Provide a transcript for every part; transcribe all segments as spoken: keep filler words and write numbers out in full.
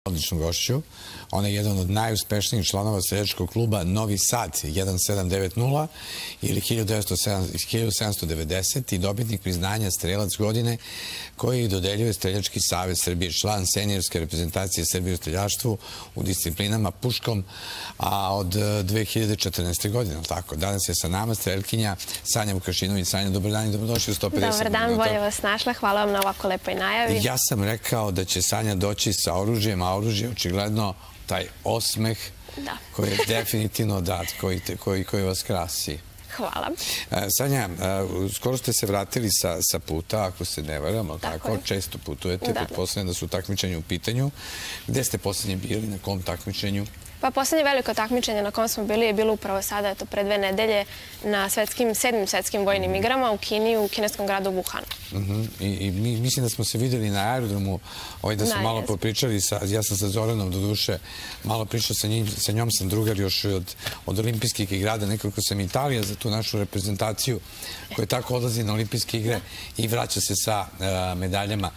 odličnu gošću. Ona je jedan od najuspešnijih članova streljačkog kluba Novi Sad jedan sedam devet nula ili hiljadu sedamsto devedeset i dobitnik priznanja strelac godine koji dodeljuje Streljački savez Srbije, član seniorske reprezentacije Srbije u streljaštvu u disciplinama puškom, a od dve hiljade četrnaeste. godine. Tako, danas je sa nama streljkinja Sanja Vukašinović. Sanja, dobar dan i dobrodošli u sto pedeset minuta. Dobar dan, bolje vas našla. Hvala vam na ovako lepoj najavi. Ja sam rekao da će Sanja doći sa oružjem, a oružje je očigledno taj osmeh koji je definitivno dat, koji vas krasi. Hvala. Sanja, skoro ste se vratili sa puta, ako se ne varam, tako, često putujete, pretpostavljam da su takmičenja u pitanju. Gde ste poslednje bili, na kom takmičenju? Pa poslednje veliko takmičenje na kom smo bili je bilo upravo sada, eto, pre dve nedelje na sedmim svetskim vojnim igrama u Kini, u kineskom gradu Wuhanu. I mislim da smo se videli na aerodromu, da smo malo popričali, ja sam sa Zoranom do duše malo pričao sa njom, sam drugar još od olimpijskih igrada, nekoliko sam Italija za tu našu reprezentaciju koja tako odlazi na olimpijske igre i vraća se sa medaljama.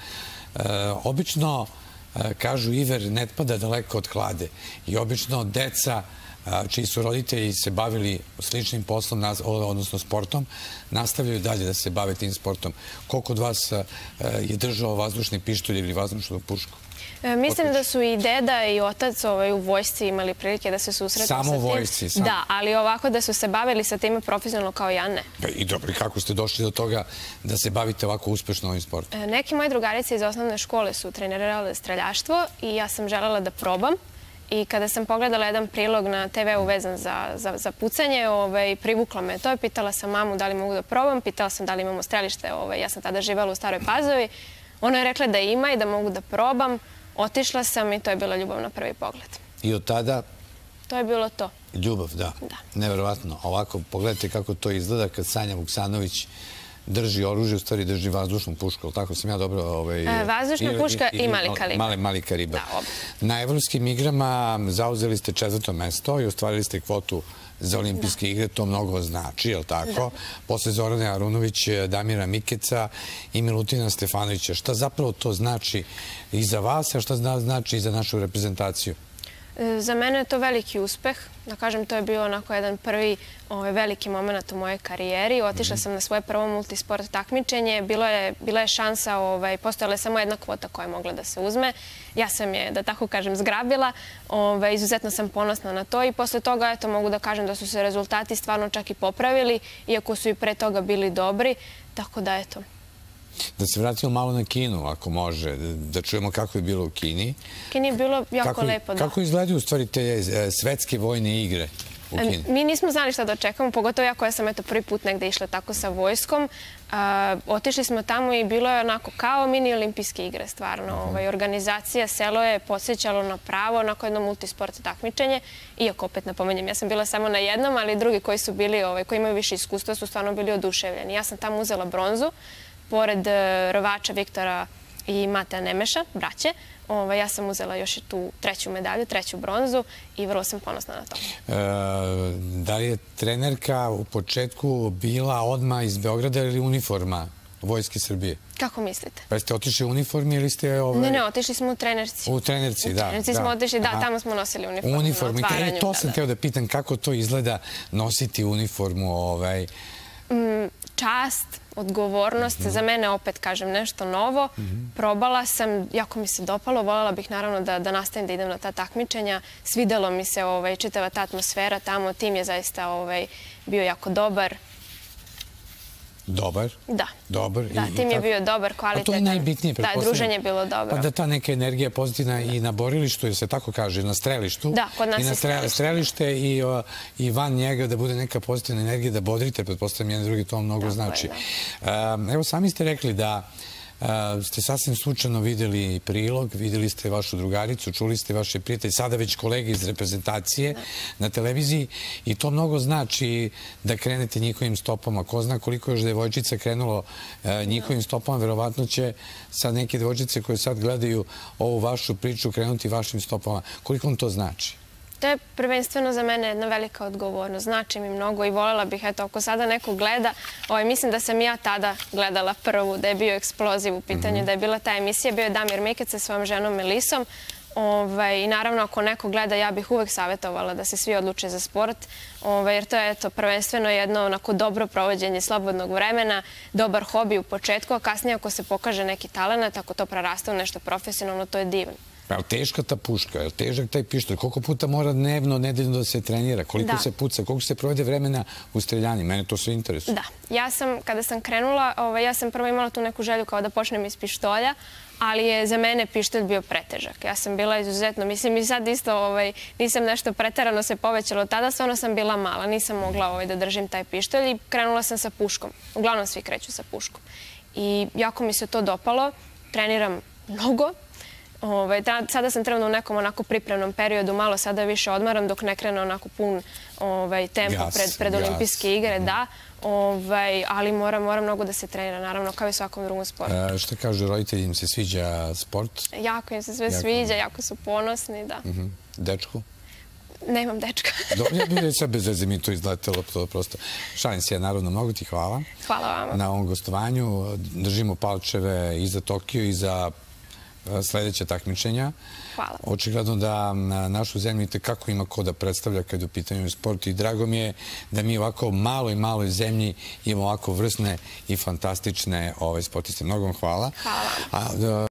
Obično kažu iver ne pada daleko od klade i obično deca čiji su roditelji se bavili sličnim poslom, odnosno sportom, nastavljaju dalje da se bave tim sportom. Koliko od vas je držao vazdušni pištolj ili vazdušnu pušku? Mislim da su i deda i otac u vojsci imali prilike da se susretnu sa tim. Samo u vojsci? Da, ali ovako da su se bavili sa time profesionalno kao ja, ne. I dobro, i kako ste došli do toga da se bavite ovako uspešno ovim sportom? Neki moji drugarice iz osnovne škole su trenirale streljaštvo i ja sam želela da probam. I kada sam pogledala jedan prilog na te ve u vezan za pucanje, privuklo me to. Pitala sam mamu da li mogu da probam, pitala sam da li imamo strelište. Ja sam tada živela u Staroj Pazovi. Ona je rekla da ima i da mogu da probam. Otišla sam i to je bila ljubav na prvi pogled. I od tada? To je bilo to. Ljubav, da. Neverovatno. Ovako, pogledajte kako to izgleda kad Sanja Vuksanović drži oružje, u stvari drži vazdušnu pušku. Tako sam ja dobro... Vazdušna puška i mali kalibar. Mali kalibar. Na evropskim igrama zauzeli ste četvrto mesto i ostvarili ste kvotu za olimpijske igre. To mnogo znači, je li tako? Posle Zorane Arunović, Damira Mikeca i Milutina Stefanovića. Šta zapravo to znači i za vas, a šta znači i za našu reprezentaciju? Za mene je to veliki uspeh. Da kažem, to je bio onako jedan prvi veliki moment u mojoj karijeri. Otišla sam na svoje prvo multisport takmičenje. Bila je šansa, postojala je samo jedna kvota koja je mogla da se uzme. Ja sam je, da tako kažem, zgrabila. Izuzetno sam ponosna na to i posle toga, eto, mogu da kažem da su se rezultati stvarno čak i popravili, iako su i pre toga bili dobri. Tako da, eto. Da se vratimo malo na Kinu, ako može, da čujemo kako je bilo u Kini. Kini je bilo jako lepo, da. Kako izgledaju u stvari te svetske vojne igre u Kini? Mi nismo znali šta da očekamo, pogotovo ja koja sam eto prvi put negde išla tako sa vojskom. Otišli smo tamo i bilo je onako kao mini olimpijske igre, stvarno. Organizacija, selo je podsjećalo na pravo, onako jedno multisport takmičenje. Iako, opet napomenjem, ja sam bila samo na jednom, ali drugi koji su bili, koji imaju više iskustva su stvarno bili oduševljeni. Ja sam tamo uzela bronzu, pored rvača Viktora i Mateja Nemeša, braće. Ja sam uzela još i tu treću medalju, treću bronzu i vrlo sam ponosna na to. Da li je trenerka u početku bila odmah iz Beograda ili uniforma Vojske Srbije? Kako mislite? Pa ste otišli u uniformi ili ste... Ne, ne, otišli smo u trenerci. U trenerci, da. U trenerci smo otišli, da, tamo smo nosili uniformu. Uniformu. I to sam hteo da pitam kako to izgleda nositi uniformu. Čast, odgovornost, za mene opet kažem nešto novo. Probala sam, jako mi se dopalo, voljela bih naravno da nastavim da idem na ta takmičenja. Svidelo mi se čitava ta atmosfera tamo, tim je zaista bio jako dobar. Dobar? Da. Dobar? Da, tim je bio dobar, kvalitetan. A to je najbitnije, pretpostavljam. Da, druženje je bilo dobro. Pa da ta neka energija pozitivna i na borilištu, jer se tako kaže, na strelištu. Da, kod nas je strelište. I na strelište i van njega da bude neka pozitivna energija, da bodrite, pretpostavljam, jedan drugi, to mnogo znači. Evo, sami ste rekli da ste sasvim slučajno videli prilog, videli ste vašu drugaricu, čuli ste vaše prijatelje, sada već kolege iz reprezentacije na televiziji i to mnogo znači da krenete njihovim stopama. Ko zna koliko još devojčica krenulo njihovim stopama, verovatno će sad neke devojčice koje sad gledaju ovu vašu priču krenuti vašim stopama. Koliko vam to znači? To je prvenstveno za mene jedna velika odgovornost. Znači mi mnogo i voljela bih, eto, ako sada neko gleda, mislim da sam ja tada gledala prvu, da je bio eksploziv u pitanju, da je bila ta emisija, bio je Damir Mikec sa svojom ženom Melisom. I naravno, ako neko gleda, ja bih uvek savjetovala da se svi odluče za sport, jer to je prvenstveno jedno onako dobro provođenje slobodnog vremena, dobar hobi u početku, a kasnije ako se pokaže neki talent, ako to preraste u nešto profesionalno, to je divno. Je li teška ta puška? Je li težak taj pištolj? Koliko puta mora dnevno, nedeljno da se trenira? Koliko se puca? Koliko se provede vremena u streljanju? Mene to sve interesuje. Da. Ja sam, kada sam krenula, ja sam prvo imala tu neku želju kao da počnem iz pištolja, ali je za mene pištolj bio pretežak. Ja sam bila izuzetno, mislim i sad isto nisam nešto preterano se povećalo. Tada stvarno sam bila mala, nisam mogla da držim taj pištolj i krenula sam sa puškom. Uglavnom svi kreću sa puškom. I jako mi se to dopalo, treniram mnogo. Sada sam trenutno u nekom onako pripremnom periodu, malo sada više odmaram dok ne krene onako pun tempo pred olimpijske igre, da. Ali mora mnogo da se trenira, naravno, kao i svakom drugom sportu. Šta kažu roditelji, im se sviđa sport? Jako im se sve sviđa, jako su ponosni, da. Dečku? Nemam dečka. Ja bih sad bez veze mi to izletelo, prosto. Šalim se, ja naravno, mnogo ti hvala. Hvala vama. Na ovom gostovanju. Držimo palčeve i za Tokio i za sljedeće takmičenja. Hvala. Očigledno da našu zemlju itekako ima ko da predstavlja kad je u pitanju sport i drago mi je da mi ovako maloj, maloj zemlji imamo ovako vrsne i fantastične sportiste. Mnogo vam hvala. Hvala.